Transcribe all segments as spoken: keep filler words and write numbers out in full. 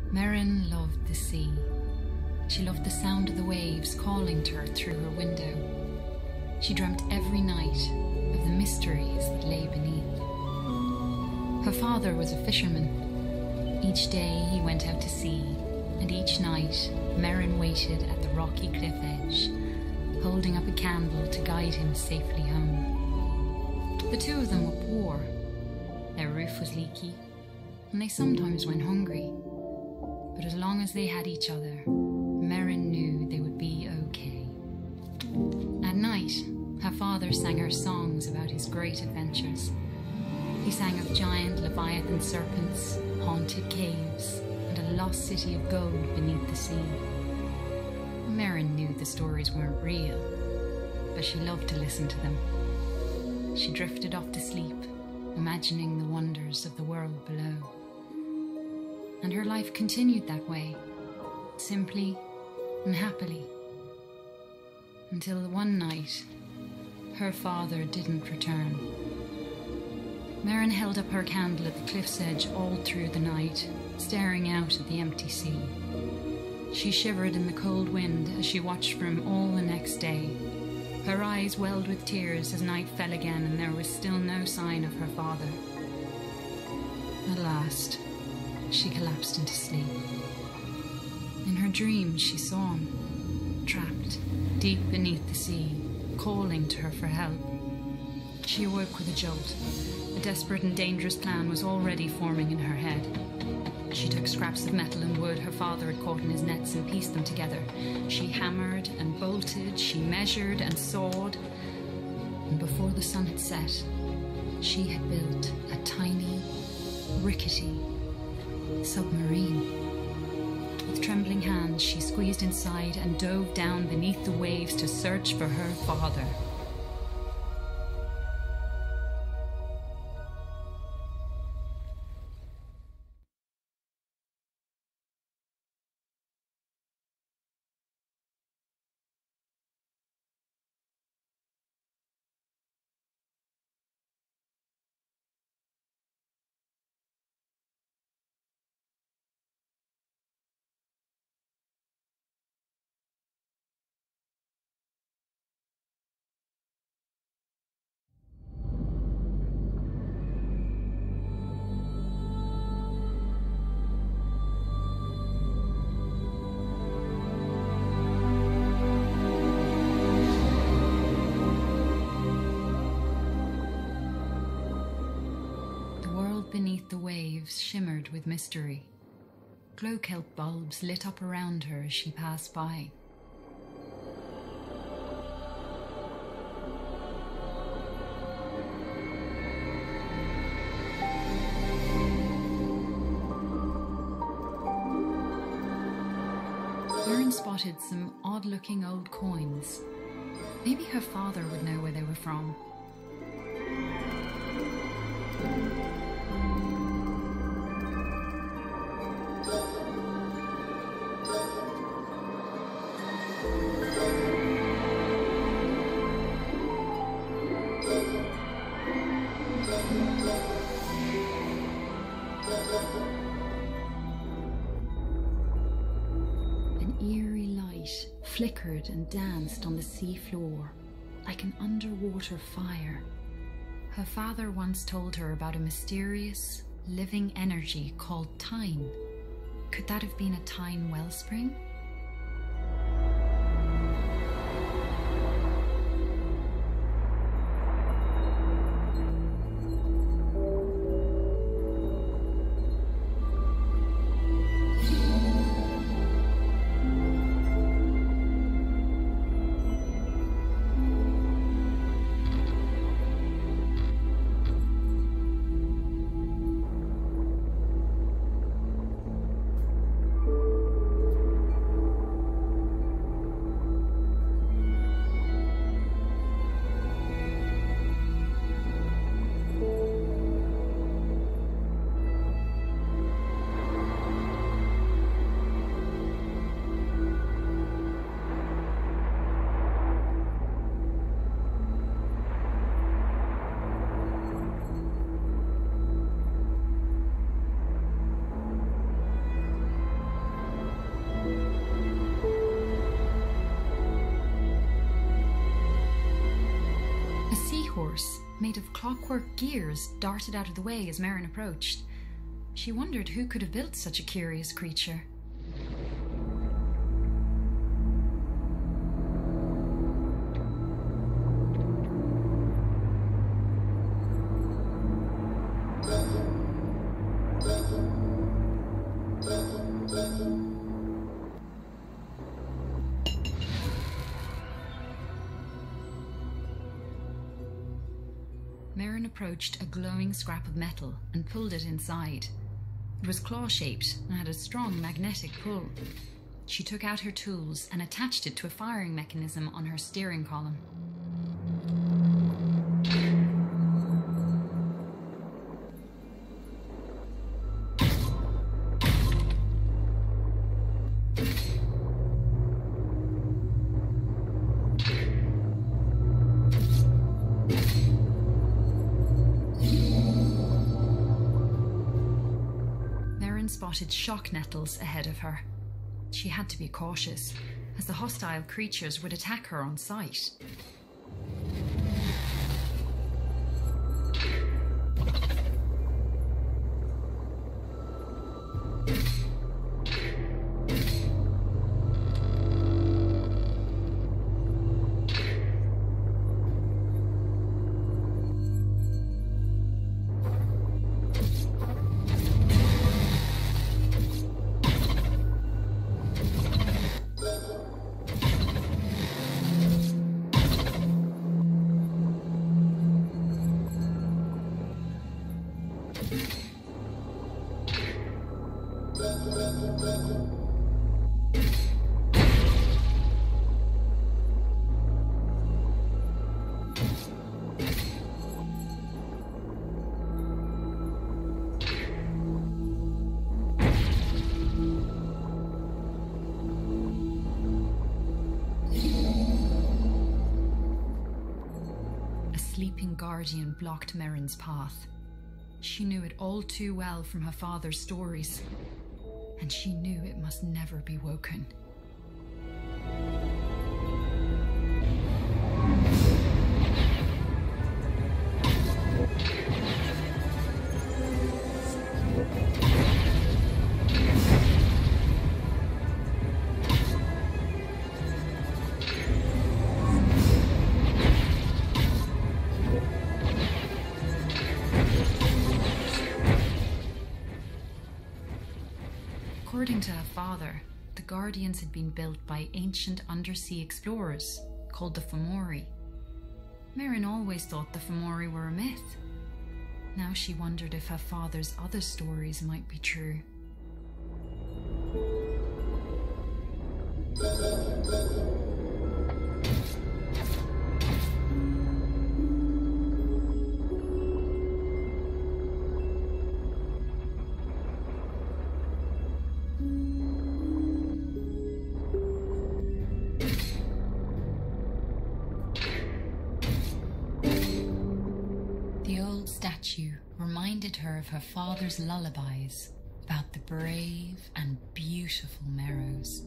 Merrin loved the sea. She loved the sound of the waves calling to her through her window. She dreamt every night of the mysteries that lay beneath. Her father was a fisherman. Each day he went out to sea, and each night Merrin waited at the rocky cliff edge, holding up a candle to guide him safely home. The two of them were poor. Their roof was leaky, and they sometimes went hungry. But as long as they had each other, Merrin knew they would be okay. At night, her father sang her songs about his great adventures. He sang of giant leviathan serpents, haunted caves, and a lost city of gold beneath the sea. Merrin knew the stories weren't real, but she loved to listen to them. She drifted off to sleep, imagining the wonders of the world below. And her life continued that way, simply and happily, until one night, her father didn't return. Merrin held up her candle at the cliff's edge all through the night, staring out at the empty sea. She shivered in the cold wind as she watched for him all the next day. Her eyes welled with tears as night fell again and there was still no sign of her father. At last, she collapsed into sleep. In her dreams, she saw him, trapped deep beneath the sea, calling to her for help. She awoke with a jolt. A desperate and dangerous plan was already forming in her head. She took scraps of metal and wood her father had caught in his nets and pieced them together. She hammered and bolted, she measured and sawed, and before the sun had set, she had built a tiny, rickety submarine. With trembling hands, she squeezed inside and dove down beneath the waves to search for her father. Beneath the waves shimmered with mystery. Glow kelp bulbs lit up around her as she passed by. Merrin spotted some odd-looking old coins. Maybe her father would know where they were from. An eerie light flickered and danced on the sea floor like an underwater fire. Her father once told her about a mysterious, living energy called Tyne. Could that have been a Tyne wellspring? horse, made of clockwork gears, darted out of the way as Merrin approached. She wondered who could have built such a curious creature. Merrin approached a glowing scrap of metal and pulled it inside. It was claw-shaped and had a strong magnetic pull. She took out her tools and attached it to a firing mechanism on her steering column. Spotted shock nettles ahead of her. She had to be cautious, as the hostile creatures would attack her on sight. Sleeping guardian blocked Merrin's path. She knew it all too well from her father's stories, and she knew it must never be woken. According to her father, the Guardians had been built by ancient undersea explorers called the Fomori. Merrin always thought the Fomori were a myth. Now she wondered if her father's other stories might be true. Statue reminded her of her father's lullabies about the brave and beautiful Merrows.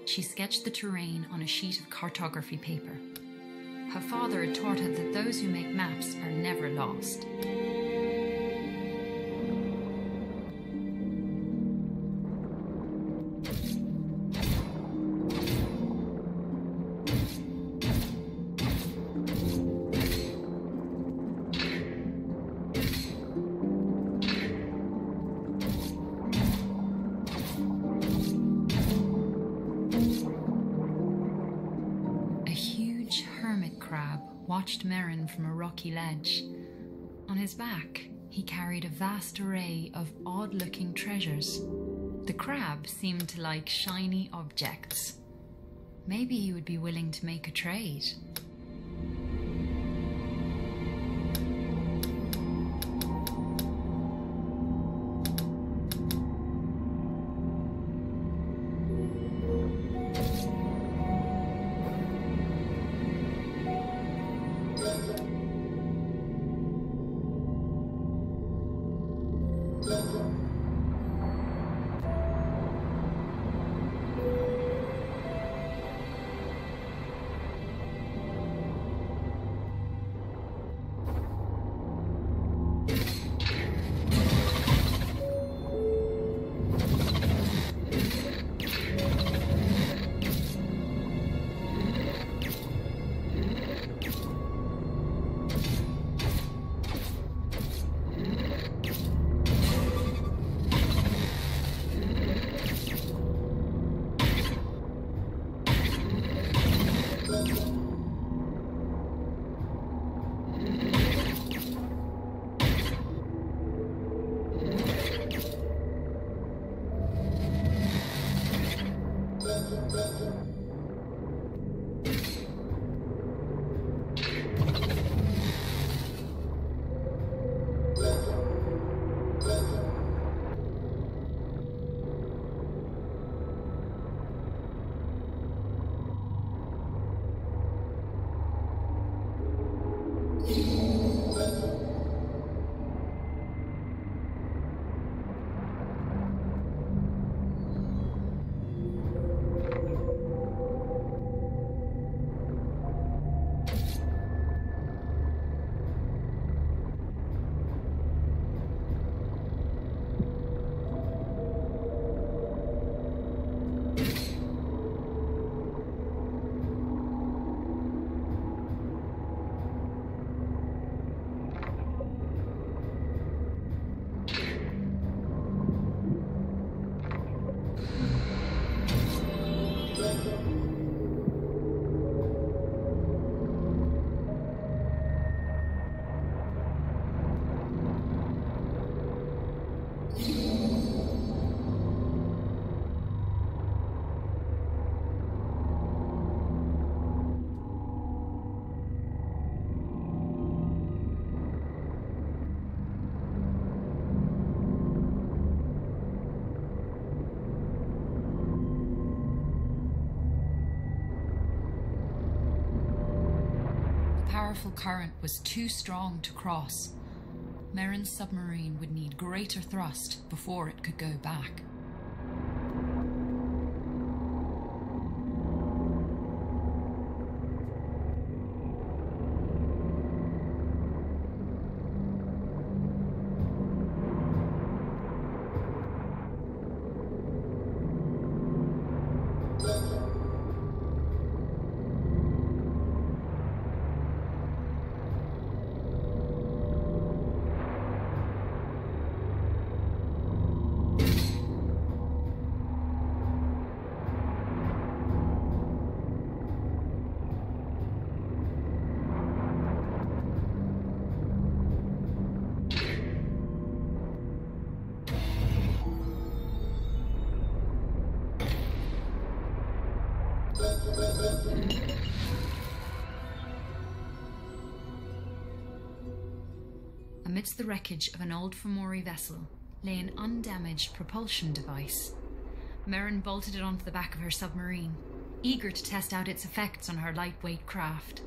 she sketched the terrain on a sheet of cartography paper. Her father had taught her that those who make maps are never lost. Watched Merrin from a rocky ledge. On his back, he carried a vast array of odd-looking treasures. The crab seemed to like shiny objects. Maybe he would be willing to make a trade. The powerful current was too strong to cross. Merrin's submarine would need greater thrust before it could go back. Amidst the wreckage of an old Fomori vessel lay an undamaged propulsion device. Merrin bolted it onto the back of her submarine, eager to test out its effects on her lightweight craft.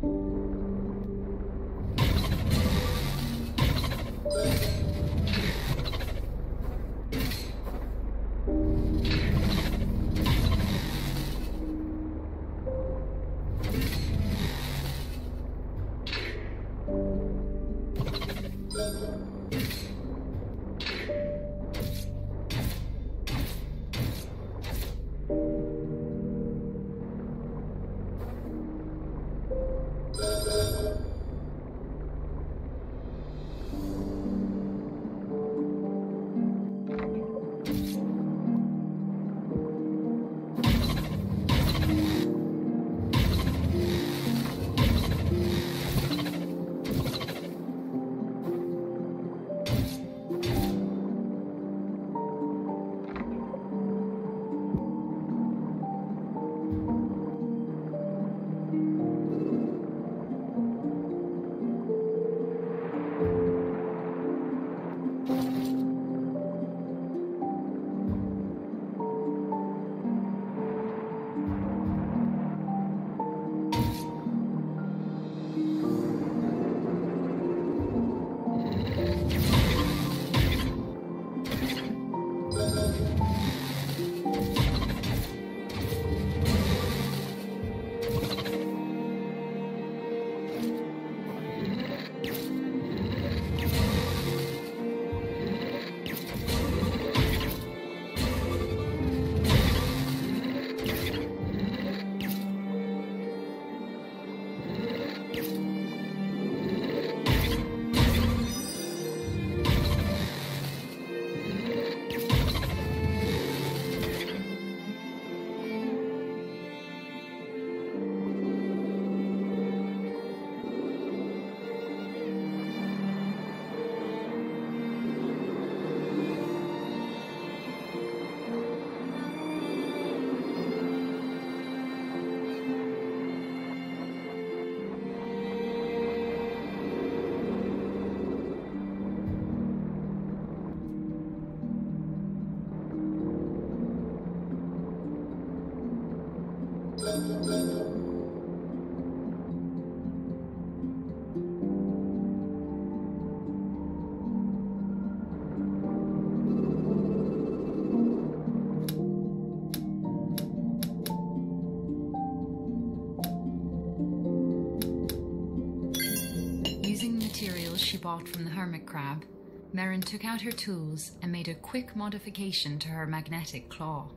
She bought from the hermit crab, Merrin took out her tools and made a quick modification to her magnetic claw.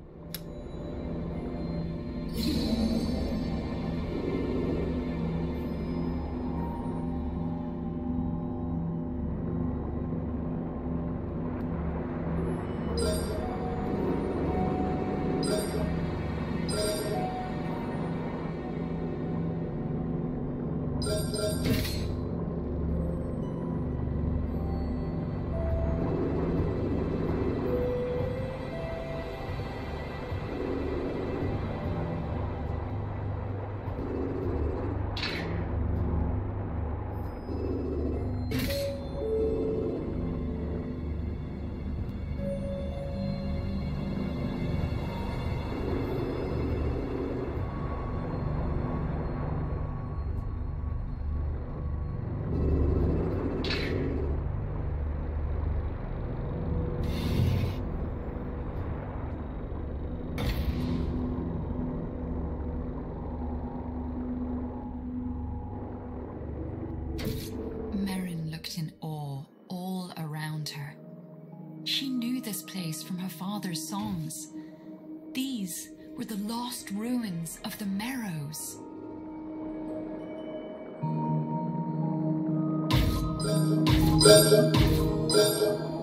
Merrin looked in awe all around her. She knew this place from her father's songs. These were the lost ruins of the Merrows. Thank you.